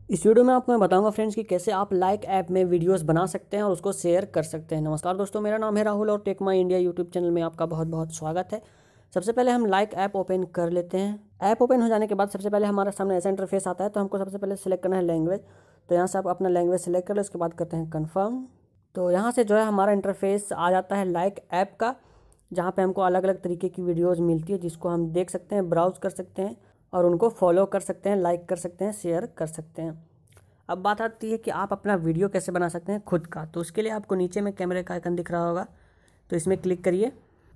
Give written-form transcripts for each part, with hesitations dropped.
इस वीडियो में आपको मैं बताऊंगा फ्रेंड्स कि कैसे आप लाइक ऐप में वीडियोस बना सकते हैं और उसको शेयर कर सकते हैं। नमस्कार दोस्तों, मेरा नाम है राहुल और tech my India YouTube channel में आपका बहुत बहुत स्वागत है। सबसे पहले हम लाइक ऐप ओपन कर लेते हैं। ऐप ओपन हो जाने के बाद सबसे पहले हमारे सामने ऐसा इंटरफेस आता है, तो हमको सबसे पहले सेलेक्ट करना है लैंग्वेज। तो यहाँ से आप अपना लैंग्वेज सेलेक्ट कर ले, उसके बाद करते हैं कन्फर्म। तो यहाँ से जो है हमारा इंटरफेस आ जाता है लाइक ऐप का, जहाँ पे हमको अलग अलग तरीके की वीडियोज़ मिलती है, जिसको हम देख सकते हैं, ब्राउज़ कर सकते हैं और उनको फॉलो कर सकते हैं, लाइक कर सकते हैं, शेयर कर सकते हैं। अब बात आती है कि आप अपना वीडियो कैसे बना सकते हैं खुद का। तो उसके लिए आपको नीचे में कैमरे का आइकन दिख रहा होगा, तो इसमें क्लिक करिए।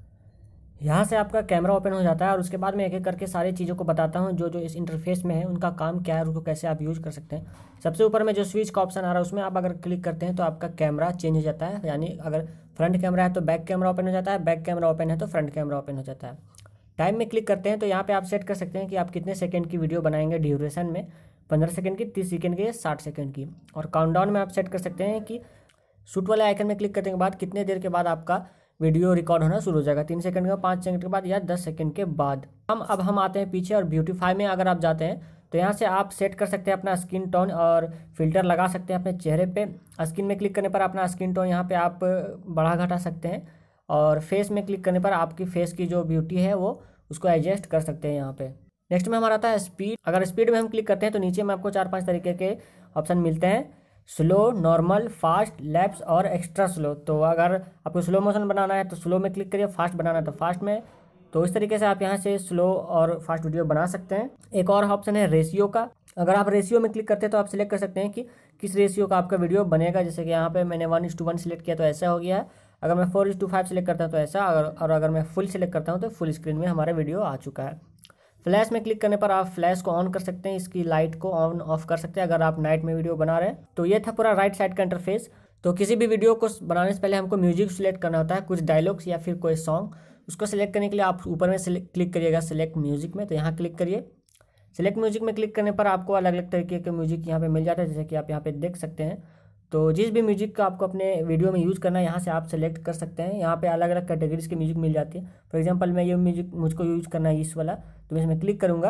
यहाँ से आपका कैमरा ओपन हो जाता है और उसके बाद मैं एक एक करके सारी चीज़ों को बताता हूँ जो जो इस इंटरफेस में है, उनका काम क्या है और उसको कैसे आप यूज़ कर सकते हैं। सबसे ऊपर में जो स्विच का ऑप्शन आ रहा है, उसमें आप अगर क्लिक करते हैं तो आपका कैमरा चेंज हो जाता है। यानी अगर फ्रंट कैमरा है तो बैक कैमरा ओपन हो जाता है, बैक कैमरा ओपन है तो फ्रंट कैमरा ओपन हो जाता है। टाइम में क्लिक करते हैं तो यहाँ पे आप सेट कर सकते हैं कि आप कितने सेकंड की वीडियो बनाएंगे ड्यूरेशन में, 15 सेकंड की, 30 सेकंड की या 60 सेकंड की। और काउंटडाउन में आप सेट कर सकते हैं कि शूट वाले आइकन में क्लिक करने के बाद कितने देर के बाद आपका वीडियो रिकॉर्ड होना शुरू हो जाएगा, 3 सेकंड का, 5 सेकंड के बाद या 10 सेकंड के बाद। हम आते हैं पीछे और ब्यूटीफाई में अगर आप जाते हैं तो यहाँ से आप सेट कर सकते हैं अपना स्किन टोन और फिल्टर लगा सकते हैं अपने चेहरे पे। स्किन में क्लिक करने पर अपना स्किन टोन यहाँ पे आप बढ़ा घटा सकते हैं और फेस में क्लिक करने पर आपकी फेस की जो ब्यूटी है वो उसको एडजस्ट कर सकते हैं यहाँ पे। नेक्स्ट में हमारा आता है स्पीड। अगर स्पीड में हम क्लिक करते हैं तो नीचे में आपको 4-5 तरीके के ऑप्शन मिलते हैं, स्लो, नॉर्मल, फास्ट, लैप्स और एक्स्ट्रा स्लो। तो अगर आपको स्लो मोशन बनाना है तो स्लो में क्लिक करिए, फास्ट बनाना है तो फास्ट में। तो इस तरीके से आप यहाँ से स्लो और फास्ट वीडियो बना सकते हैं। एक और ऑप्शन है रेशियो का। अगर आप रेशियो में क्लिक करते हैं तो आप सिलेक्ट कर सकते हैं कि किस रेशियो का आपका वीडियो बनेगा। जैसे कि यहाँ पे मैंने 1:1 सिलेक्ट किया तो ऐसा हो गया है। अगर मैं 4:5 सिलेक्ट करता हूँ तो ऐसा, और अगर मैं फुल सिलेक्ट करता हूँ तो फुल स्क्रीन में हमारा वीडियो आ चुका है। फ्लैश में क्लिक करने पर आप फ्लैश को ऑन कर सकते हैं, इसकी लाइट को ऑन ऑफ कर सकते हैं अगर आप नाइट में वीडियो बना रहे हैं। तो ये था पूरा राइट साइड का इंटरफेस। तो किसी भी वीडियो को बनाने से पहले हमको म्यूजिक सिलेक्ट करना होता है, कुछ डायलॉग्स या फिर कोई सॉन्ग। उसको सिलेक्ट करने के लिए आप ऊपर में क्लिक करिएगा सिलेक्ट म्यूजिक में, तो यहाँ क्लिक करिए। सिलेक्ट म्यूजिक में क्लिक करने पर आपको अलग अलग तरीके के म्यूजिक यहाँ पे मिल जाता है, जैसे कि आप यहाँ पे देख सकते हैं। तो जिस भी म्यूजिक का आपको अपने वीडियो में यूज़ करना है यहाँ से आप सेलेक्ट कर सकते हैं। यहाँ पे अलग अलग कैटेगरीज के म्यूजिक मिल जाती है। फॉर एग्जांपल मैं ये म्यूजिक मुझको यूज़ करना है इस वाला, तो मैं इसमें क्लिक करूँगा।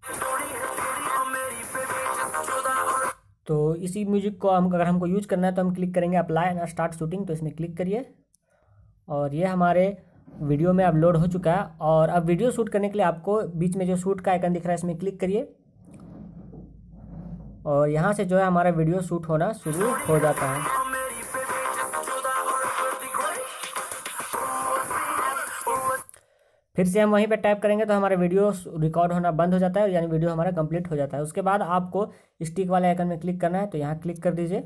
तो इसी म्यूजिक को हम अगर हमको यूज़ करना है तो हम क्लिक करेंगे अप्लाई एंड स्टार्ट शूटिंग, तो इसमें क्लिक करिए और ये हमारे वीडियो में अपलोड हो चुका है। और अब वीडियो शूट करने के लिए आपको बीच में जो शूट का आइकन दिख रहा है इसमें क्लिक करिए और यहाँ से जो है हमारा वीडियो शूट होना शुरू हो जाता है। फिर से हम वहीं पे टैप करेंगे तो हमारा वीडियो रिकॉर्ड होना बंद हो जाता है, यानी वीडियो हमारा कंप्लीट हो जाता है। उसके बाद आपको स्टिक वाले आइकन में क्लिक करना है, तो यहाँ क्लिक कर दीजिए।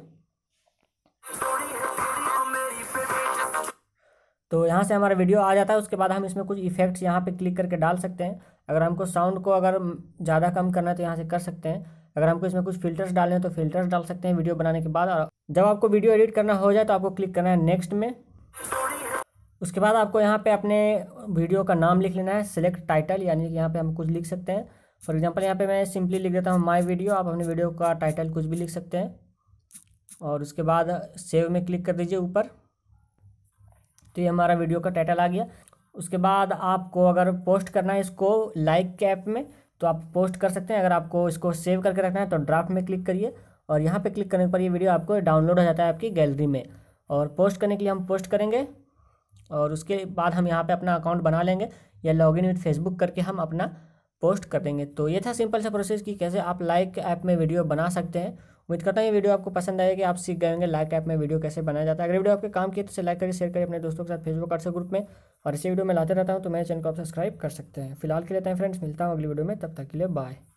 तो यहाँ से हमारा वीडियो आ जाता है। उसके बाद हम इसमें कुछ इफेक्ट्स यहाँ पे क्लिक करके डाल सकते हैं। अगर हमको साउंड को अगर ज़्यादा कम करना है तो यहाँ से कर सकते हैं। अगर हमको इसमें कुछ फिल्टर्स डालने हैं तो फिल्टर्स डाल सकते हैं वीडियो बनाने के बाद। और जब आपको वीडियो एडिट करना हो जाए तो आपको क्लिक करना है नेक्स्ट में। उसके बाद आपको यहाँ पे अपने वीडियो का नाम लिख लेना है, सिलेक्ट टाइटल, यानी कि यहाँ पे हम कुछ लिख सकते हैं। फॉर एग्जांपल यहाँ पे मैं सिंपली लिख देता हूँ माय वीडियो। आप अपने वीडियो का टाइटल कुछ भी लिख सकते हैं और उसके बाद सेव में क्लिक कर दीजिए ऊपर। तो ये हमारा वीडियो का टाइटल आ गया। उसके बाद आपको अगर पोस्ट करना है इसको लाइक के ऐप में तो आप पोस्ट कर सकते हैं। अगर आपको इसको सेव करके रखना है तो ड्राफ्ट में क्लिक करिए और यहाँ पे क्लिक करने पर ये वीडियो आपको डाउनलोड हो जाता है आपकी गैलरी में। और पोस्ट करने के लिए हम पोस्ट करेंगे और उसके बाद हम यहाँ पे अपना अकाउंट बना लेंगे या लॉगिन विद फेसबुक करके हम अपना पोस्ट कर देंगे। तो ये था सिंपल सा प्रोसेस कि कैसे आप लाइक ऐप में वीडियो बना सकते हैं। उम्मीद करता हूँ ये वीडियो आपको पसंद आएगी, आप सीख गए होंगे लाइक ऐप में वीडियो कैसे बनाया जाता है। अगर वीडियो आपके काम किए तो इसे लाइक करिए, शेयर करिए अपने दोस्तों के साथ फेसबुक व्हाट्सएप ग्रुप में। और इसी वीडियो में लाते रहता हूँ तो मेरे चैनल को आप सब्सक्राइब कर सकते हैं। फिलहाल के लिए फ्रेंड्स, मिलता हूँ अगली वीडियो में, तब तक के लिए बाय।